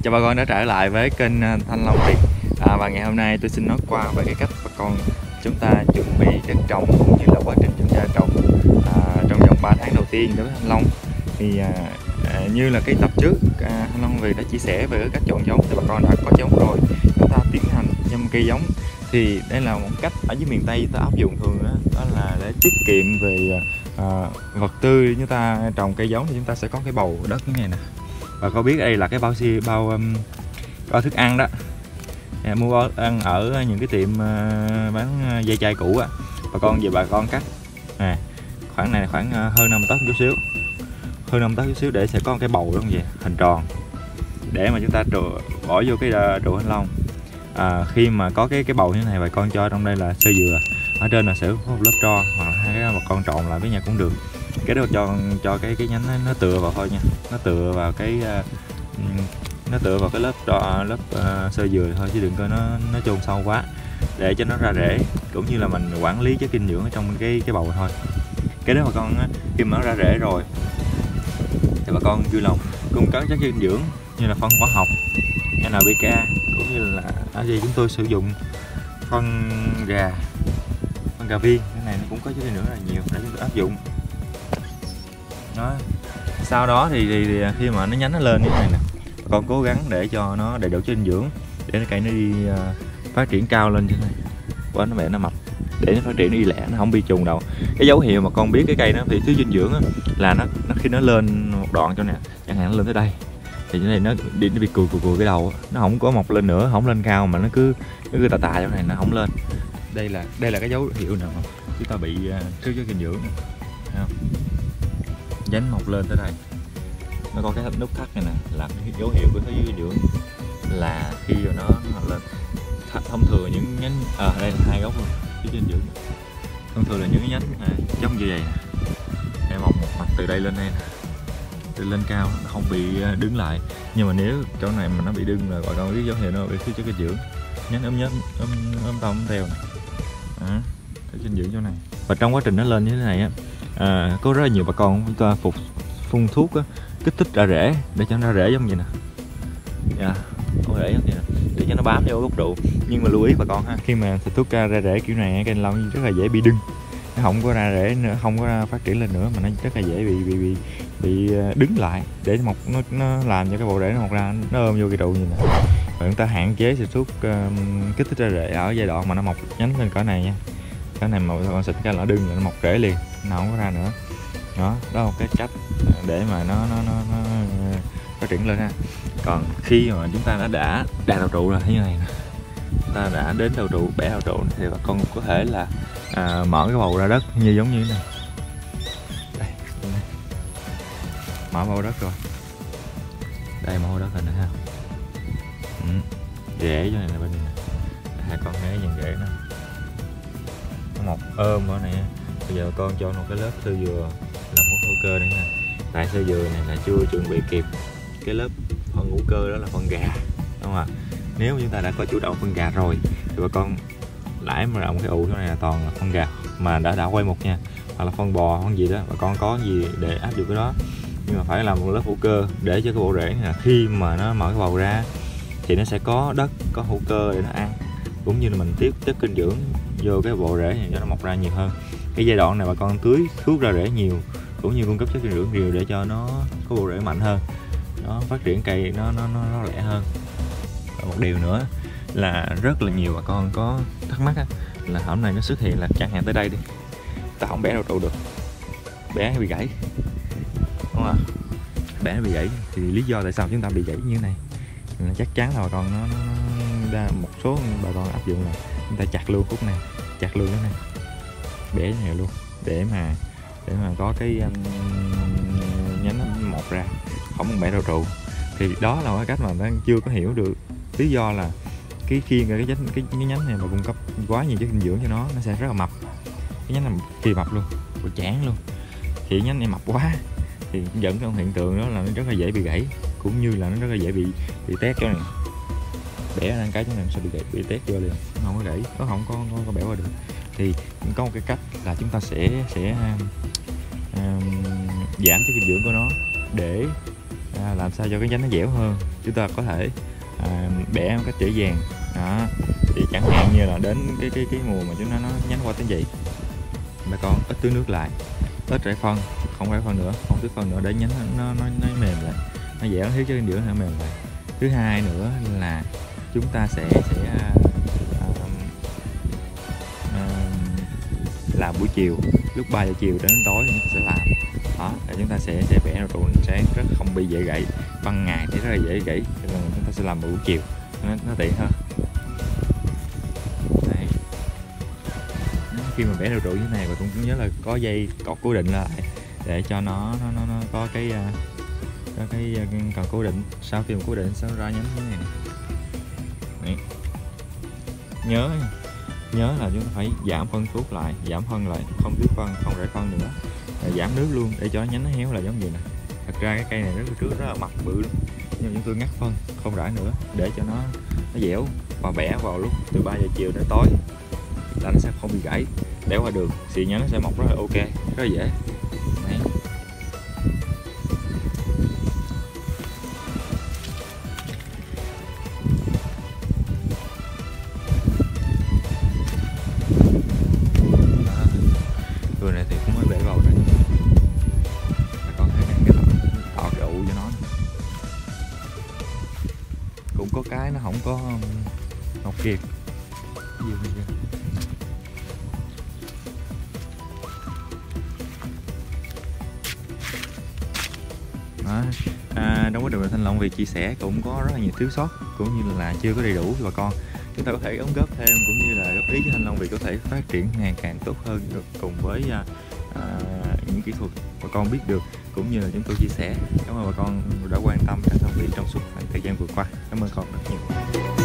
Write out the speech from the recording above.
Chào bà con đã trở lại với kênh Thanh Long Việt. Và ngày hôm nay tôi xin nói qua về cái cách bà con chúng ta chuẩn bị đất trồng cũng như là quá trình chúng ta trồng trong vòng 3 tháng đầu tiên đối với thanh long. Thì như là cái tập trước Thanh Long Việt đã chia sẻ về cái cách chọn giống, thì bà con đã có giống rồi, chúng ta tiến hành chăm cây giống. Thì đây là một cách ở dưới miền Tây ta áp dụng thường đó là để tiết kiệm về vật tư. Chúng ta trồng cây giống thì chúng ta sẽ có cái bầu đất như này nè. Và có biết đây là cái bao thức ăn đó, mua bao ăn ở những cái tiệm bán dây chai cũ á. Bà con cắt khoảng này khoảng hơn 5 tấc chút xíu, để sẽ có cái bầu đó như vậy, hình tròn, để mà chúng ta bỏ vô cái trụ thanh long. Khi mà có cái bầu như thế này, bà con cho trong đây là sơ dừa, ở trên là sẽ có một lớp tro, hoặc là hai cái bà con trộn lại với nhau cũng được. Cái đó cho cái nhánh nó tựa vào thôi nha, nó tựa vào cái lớp sơ dừa thôi, chứ đừng coi nó chôn sâu quá, để cho nó ra rễ, cũng như là mình quản lý chất dinh dưỡng ở trong cái bầu thôi. Cái đó bà con khi mà nó ra rễ rồi thì bà con vui lòng cung cấp chất dinh dưỡng như là phân hóa học NPK, cũng như là ở đây chúng tôi sử dụng phân gà viên. Cái này nó cũng có chất dinh dưỡng rất là nhiều để chúng tôi áp dụng đó. Sau đó thì khi mà nó nhánh nó lên như thế này nè, bà con cố gắng để cho nó đầy đủ chất dinh dưỡng để cây nó đi phát triển cao lên như thế này, quá nó mẹ nó mập, để nó phát triển nó đi lẹ, nó không bị trùng đầu. Cái dấu hiệu mà con biết cái cây nó bị thiếu dinh dưỡng á, là nó khi nó lên một đoạn chỗ này, chẳng hạn nó lên tới đây thì cái này nó bị cùi cái đầu, nó không có mọc lên nữa, không lên cao mà nó cứ tà chỗ này, nó không lên. Đây là cái dấu hiệu nào chúng ta bị thiếu chất dinh dưỡng. Nhánh mọc lên tới đây, nó có cái nút thắt này nè, là cái dấu hiệu của thiếu dinh dưỡng, là khi nó lên. Thông thường những nhánh đây là hai gốc luôn thiếu dinh dưỡng. Thông thường là những cái nhánh giống như vậy nè, để mọc một mặt từ đây lên đây nè, từ lên cao, nó không bị đứng lại. Nhưng mà nếu chỗ này mà nó bị đứng là bà con biết dấu hiệu nó bị thiếu chất dinh dưỡng, nhánh ốm tông theo nè, thiếu dinh dưỡng chỗ này. Và trong quá trình nó lên như thế này á, có rất là nhiều bà con chúng ta phun thuốc á, kích thích ra rễ để cho nó ra rễ giống vậy nè, có rễ giống vậy nè, để cho nó bám vô gốc trụ. Nhưng mà lưu ý bà con ha, khi mà xịt thuốc ra rễ kiểu này, cây thanh long rất là dễ bị đưng, nó không có ra rễ nữa, không có phát triển lên nữa, mà nó rất là dễ bị đứng lại, để mọc nó làm cho cái bộ rễ nó mọc ra, nó ôm vô cây trụ như này. Và chúng ta hạn chế xịt thuốc kích thích ra rễ ở giai đoạn mà nó mọc nhánh lên cỡ này nha. Cái này mà con xịt cái là nó đưng, nó mọc rễ liền, nó không có ra nữa. Đó là một cái cách để mà nó phát triển lên ha. Còn khi mà chúng ta đã đạt đầu trụ rồi như này nè, chúng ta đã đến đầu trụ, bẻ đầu trụ, thì bà con có thể là mở cái bầu ra đất giống như thế này. Đây, mở bầu đất rồi, đây mở bầu đất rồi nè ha. Rễ cho này là bên này nè, hai con thấy dần rễ nó mọc ôm ở này. Bây giờ con cho một cái lớp sơ dừa làm hữu cơ này nha. Tại sơ dừa này là chưa chuẩn bị kịp cái lớp phân hữu cơ, đó là phân gà, đúng không ạ? Nếu chúng ta đã có chủ động phân gà rồi thì bà con lãi mà rộng cái ụ chỗ này là toàn là phân gà mà đã quay một nha, hoặc là phân bò, phân gì đó, bà con có gì để áp dụng cái đó. Nhưng mà phải làm một lớp hữu cơ để cho cái bộ rễ này, khi mà nó mở cái bầu ra thì nó sẽ có đất, có hữu cơ để nó ăn, cũng như là mình tiếp chất dinh dưỡng vô cái bộ rễ này cho nó mọc ra nhiều hơn. Cái giai đoạn này bà con tưới thuốc ra rễ nhiều, cũng như cung cấp chất dinh dưỡng nhiều để cho nó có bộ rễ mạnh hơn, nó phát triển cây nó lẹ hơn. Và một điều nữa là rất là nhiều bà con có thắc mắc là hôm nay nó xuất hiện là chẳng hạn tới đây đi, ta không bẻ đầu trụ được, bẻ bị gãy, đúng không ạ? Bẻ bị gãy thì lý do tại sao chúng ta bị gãy như thế này là chắc chắn là bà con nó một số bà con áp dụng là chúng ta chặt luôn khúc này, chặt luôn cái này, bẻ này luôn, để mà có cái nhánh nó mọc ra, không bẻ đầu trụ. Thì đó là cái cách mà đang chưa có hiểu được. Lý do là cái nhánh này mà cung cấp quá nhiều chất dinh dưỡng cho nó sẽ rất là mập. Cái nhánh này kỳ mập luôn, chán luôn. Thì nhánh này mập quá thì dẫn đến hiện tượng đó là nó rất là dễ bị gãy, cũng như là nó rất là dễ bị tét chỗ này. Bẻ ra cái chỗ này sẽ bị tét vô liền, nó không có gãy, nó không có bẻ qua được. Thì có một cái cách là chúng ta sẽ giảm chất dinh dưỡng của nó để làm sao cho cái nhánh nó dẻo hơn. Chúng ta có thể bẻ một cách dễ dàng đó. Thì chẳng hạn như là đến cái mùa mà chúng nó nhánh qua tới vậy, bà con ít tưới nước lại, ít rải phân, không rải phân nữa, không tưới phân nữa, để nhánh nó mềm lại, nó dẻo, nó thiếu chất dinh dưỡng, nó mềm lại. Thứ hai nữa là chúng ta sẽ làm buổi chiều, lúc 3 giờ chiều đến tối thì chúng ta sẽ làm đó, để chúng ta sẽ bẻ ra trụ sáng rất không bị dễ gãy. Ban ngày thì rất là dễ gãy, cho nên chúng ta sẽ làm buổi chiều nó tiện hơn. Đấy. Khi mà bẻ ra trụ như thế này, và cũng nhớ là có dây cột cố định lại để cho nó có cái cần cố định. Sau khi mà cố định sẽ ra nhánh như thế này. Đấy. Nhớ là chúng ta phải giảm phân thuốc lại, giảm phân lại, không tưới phân, không rải phân nữa, giảm nước luôn để cho nhánh nó héo là giống gì nè. Thật ra cái cây này rất là mặt bự luôn, nhưng chúng tôi ngắt phân, không rải nữa để cho nó dẻo, và bẻ vào lúc từ 3 giờ chiều đến tối là nó sẽ không bị gãy. Để qua đường xì nhánh nó sẽ mọc rất là ok, rất là dễ. Đấy. Vườn này thì cũng mới bể vào rồi, bà con thấy cái tạo cái ụ cho nó. Cũng có cái nó không có ngọc kiệt gì bây giờ. Trong quá trình Thanh Long Việt chia sẻ cũng có rất là nhiều thiếu sót, cũng như là chưa có đầy đủ cho bà con. Chúng ta có thể đóng góp thêm, cũng như là góp ý cho Thanh Long Việt có thể phát triển ngày càng tốt hơn, cùng với những kỹ thuật bà con biết được, cũng như là chúng tôi chia sẻ. Cảm ơn bà con đã quan tâm Thanh Long Việt trong suốt khoảng thời gian vừa qua. Cảm ơn con rất nhiều.